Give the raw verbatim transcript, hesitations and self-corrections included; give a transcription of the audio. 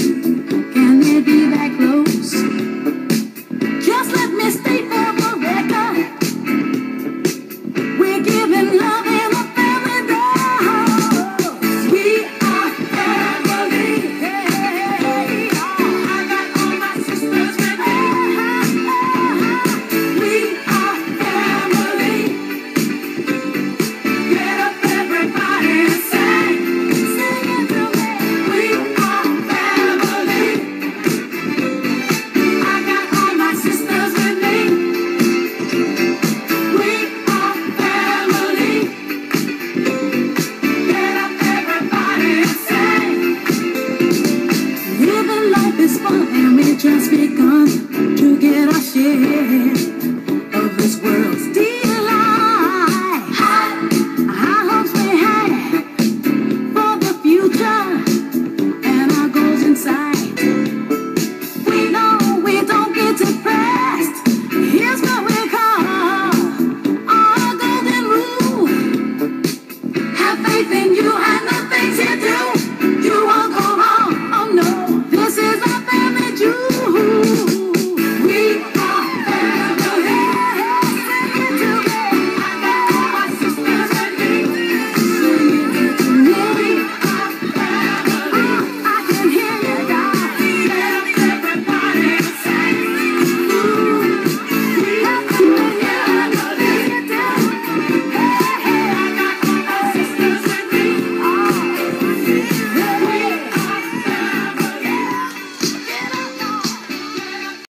Can it be that close? Just let me state for the record, we're giving love in a family dose. We are family. Hey, I got all my sisters with me. We are family. Get up, everybody, and sing. Sing it to me. We are family. I got all my sisters with me. We are family. Get up, everybody, and sing. Living life is fun and we just begun.